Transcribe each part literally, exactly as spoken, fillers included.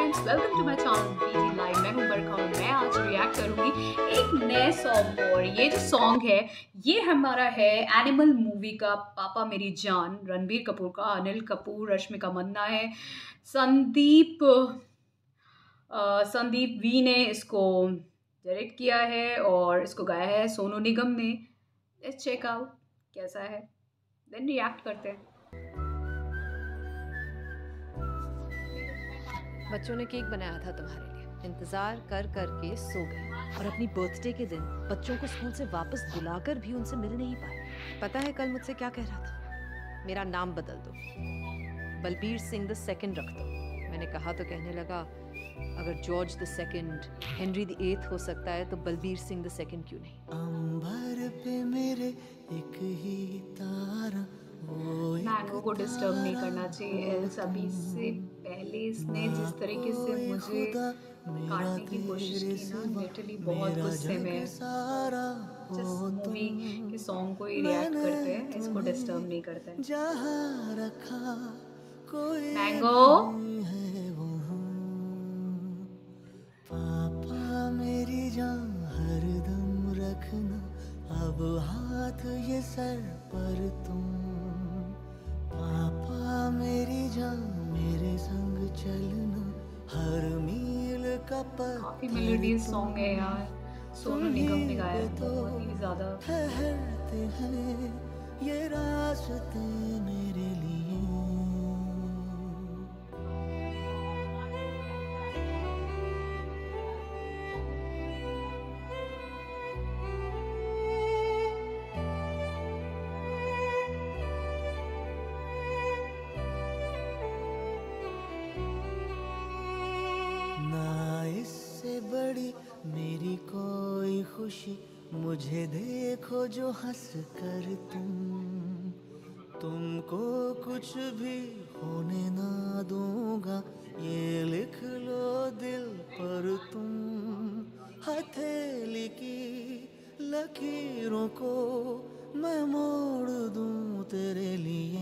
Friends, welcome to my channel BT live. मैं हूं बरखा और मैं आज रिएक्ट करूंगी एक नए सॉन्ग को। और ये जो सॉन्ग है ये हमारा है एनिमल मूवी का पापा मेरी जान, रणबीर कपूर का। अनिल कपूर, रश्मिका मंदाना है, संदीप अ, संदीप वी ने इसको डायरेक्ट किया है और इसको गाया है सोनू निगम ने। लेट्स चेक आउट कैसा है, देन रिएक्ट करते हैं। बच्चों ने केक बनाया था तुम्हारे लिए, इंतजार कर कर के सो गए और अपनी बर्थडे के दिन बच्चों को स्कूल से वापस बुलाकर भी उनसे मिल नहीं पाए। पता है कल मुझसे क्या कह रहा था? मेरा नाम बदल दो, बलबीर सिंह द सेकंड रख दो। मैंने कहा तो कहने लगा अगर George the second Henry the eighth हो सकता है तो बलबीर सिंह द सेकंड क्यों नहीं? अंबर पे मेरे एक ही तारा, वो मैंगो को डिस्टर्ब नहीं करना चाहिए एल्स अभी से पहले इसने जिस तरीके से मुझे काटने की कोशिश की ना, लिटरली बहुत गुस्से में। जिस मूवी के सॉन्ग को ही रिएक्ट करते हैं, इसको डिस्टर्ब नहीं करते हैं। जहाँ रखा कोई मैंगो नहीं है वहाँ। पापा मेरी जान हरदम रखना, अब हाथ ये सर पर तुम। पापा मेरी जान मेरे संग चलना, हर मील का काफी पत्थर मेलोडियस तुम। सॉन्ग है यार, सोनू निगम ने गाया है, बहुत ही ज्यादा। ठहरते हैं ये रास्ते मेरे लिए। ना इससे बड़ी मेरी कोई खुशी, मुझे देखो जो हंस कर तुम। तुमको कुछ भी होने ना दूंगा, ये लिख लो दिल पर तुम। हथेली की लकीरों को मैं मोड़ दूं तेरे लिए।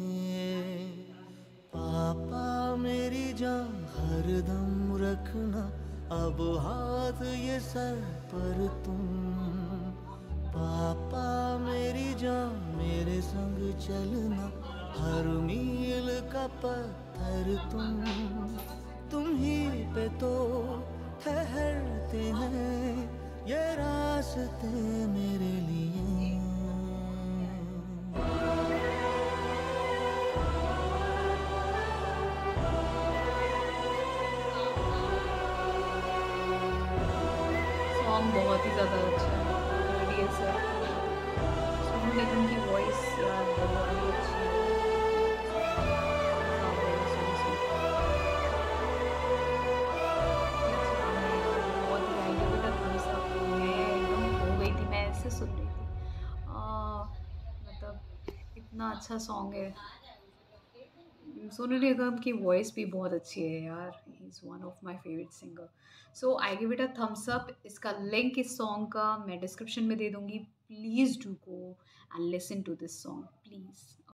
पापा मेरी जान हरदम रखना, अब हाथ ये सर पर तुम। पापा मेरी जान मेरे संग चलना, हर मील का पत्थर तुम। तुम ही पे तो ठहरते हैं ये रास्ते मेरे लिए। सॉन्ग बहुत ही ज़्यादा अच्छा है, मेलोडियस है। सोनू निगम की वॉइस यार बहुत ही अच्छी है। हाँ, बहुत सॉन्ग सुन। अच्छा, मैं बहुत ही आई बेटा थम्स अप। मैं एकदम खो गई थी, मैं ऐसे सुन रही थी। आ, मतलब इतना अच्छा सॉन्ग है। सोनू निगम की वॉइस भी बहुत अच्छी है यार, he is one of my favourite singer. So I give it a thumbs up. इसका लिंक इस सॉन्ग का मैं डिस्क्रिप्शन में दे दूँगी। Please do go and listen to this song please.